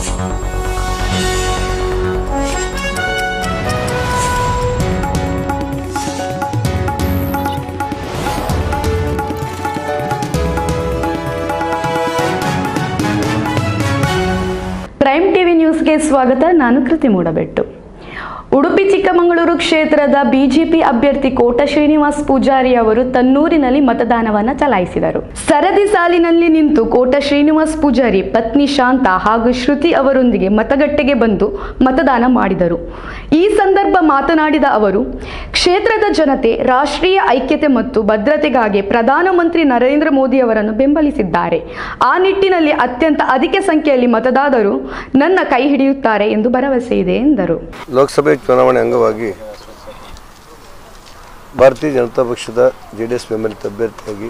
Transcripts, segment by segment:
Prime TV ನ್ಯೂಸ್ಗೆ ಸ್ವಾಗತ. ನಾನು ಕೃತಿ ಮೂಡಬೆಟ್ಟು. ಉಡುಪಿ ಚಿಕ್ಕಮಗಳೂರು ಕ್ಷೇತ್ರದ ಬಿಜೆಪಿ ಅಭ್ಯರ್ಥಿ ಕೋಟ ಶ್ರೀನಿವಾಸ್ ಪೂಜಾರಿ ಅವರು ತನ್ನೂರಿನಲ್ಲಿ ಮತದಾನವನ್ನು ಚಲಾಯಿಸಿದರು. ಸರದಿ ಸಾಲಿನಲ್ಲಿ ನಿಂತು ಕೋಟ ಶ್ರೀನಿವಾಸ್ ಪೂಜಾರಿ ಪತ್ನಿ ಶಾಂತ ಹಾಗೂ ಶ್ರುತಿ ಅವರೊಂದಿಗೆ ಮತಗಟ್ಟೆಗೆ ಬಂದು ಮತದಾನ ಮಾಡಿದರು. ಈ ಸಂದರ್ಭ ಮಾತನಾಡಿದ ಅವರು, ಕ್ಷೇತ್ರದ ಜನತೆ ರಾಷ್ಟ್ರೀಯ ಐಕ್ಯತೆ ಮತ್ತು ಭದ್ರತೆಗಾಗಿ ಪ್ರಧಾನಮಂತ್ರಿ ನರೇಂದ್ರ ಮೋದಿ ಅವರನ್ನು ಬೆಂಬಲಿಸಿದ್ದಾರೆ. ಆ ನಿಟ್ಟಿನಲ್ಲಿ ಅತ್ಯಂತ ಅಧಿಕ ಸಂಖ್ಯೆಯಲ್ಲಿ ಮತದಾರರು ನನ್ನ ಕೈ ಹಿಡಿಯುತ್ತಾರೆ ಎಂದು ಭರವಸೆ ಇದೆ ಎಂದರು. ಲೋಕಸಭೆ ಚುನಾವಣೆ ಅಂಗವಾಗಿ ಭಾರತೀಯ ಜನತಾ ಪಕ್ಷದ ಜೆಡಿಎಸ್ ಬೆಂಬಲಿತ ಅಭ್ಯರ್ಥಿಯಾಗಿ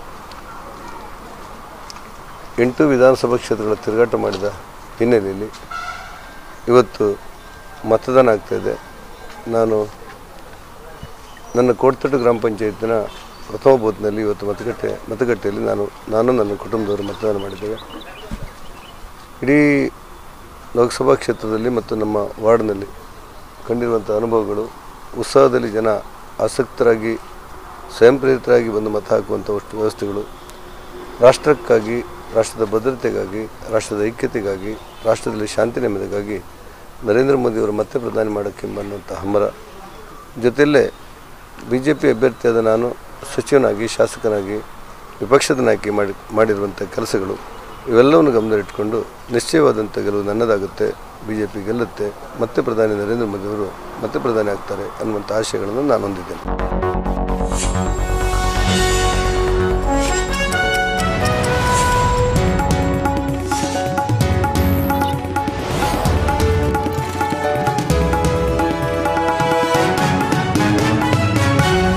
8 ವಿಧಾನಸಭಾ ಕ್ಷೇತ್ರಗಳ ತಿರುಗಾಟ ಮಾಡಿದ ಹಿನ್ನೆಲೆಯಲ್ಲಿ ಇವತ್ತು ಮತದಾನ ಆಗ್ತಾಯಿದೆ. ನಾನು ನನ್ನ ಕೋಟತಟ್ಟು ಗ್ರಾಮ ಪಂಚಾಯತಿನ ಪ್ರಥಮ ಬೂತ್ನಲ್ಲಿ ಇವತ್ತು ಮತಗಟ್ಟೆಯಲ್ಲಿ ನಾನು ನನ್ನ ಕುಟುಂಬದವರು ಮತದಾನ ಮಾಡಿದ್ದೇವೆ. ಇಡೀ ಲೋಕಸಭಾ ಕ್ಷೇತ್ರದಲ್ಲಿ ಮತ್ತು ನಮ್ಮ ವಾರ್ಡ್ನಲ್ಲಿ ಕಂಡಿರುವಂಥ ಅನುಭವಗಳು, ಉತ್ಸಾಹದಲ್ಲಿ ಜನ ಆಸಕ್ತರಾಗಿ ಸ್ವಯಂ ಪ್ರೇರಿತರಾಗಿ ಬಂದು ಮತ ಹಾಕುವಂಥ ವ್ಯವಸ್ಥೆಗಳು, ರಾಷ್ಟ್ರಕ್ಕಾಗಿ, ರಾಷ್ಟ್ರದ ಭದ್ರತೆಗಾಗಿ, ರಾಷ್ಟ್ರದ ಐಕ್ಯತೆಗಾಗಿ, ರಾಷ್ಟ್ರದಲ್ಲಿ ಶಾಂತಿ ನೆಮ್ಮದಿಗಾಗಿ ನರೇಂದ್ರ ಮೋದಿಯವರು ಮತ್ತೆ ಪ್ರಧಾನಿ ಮಾಡೋಕ್ಕೆಂಬನ್ನುವಂಥ ಹಂಬಲ, ಜೊತೆಯಲ್ಲೇ BJP ಅಭ್ಯರ್ಥಿಯಾದ ನಾನು ಸಚಿವನಾಗಿ, ಶಾಸಕನಾಗಿ, ವಿಪಕ್ಷದ ನಾಯಕಿ ಮಾಡಿರುವಂಥ ಕೆಲಸಗಳು ಇವೆಲ್ಲವನ್ನು ಗಮನದಲ್ಲಿಟ್ಟುಕೊಂಡು ನಿಶ್ಚಯವಾದಂಥ ಗೆಲುವು ನನ್ನದಾಗುತ್ತೆ, BJP ಗೆಲ್ಲುತ್ತೆ, ಮತ್ತೆ ಪ್ರಧಾನಿ ನರೇಂದ್ರ ಮೋದಿಯವರು ಮತ್ತೆ ಪ್ರಧಾನಿ ಆಗ್ತಾರೆ ಅನ್ನುವಂಥ ಆಶಯಗಳನ್ನು ನಾನು ಹೊಂದಿದ್ದೇನೆ.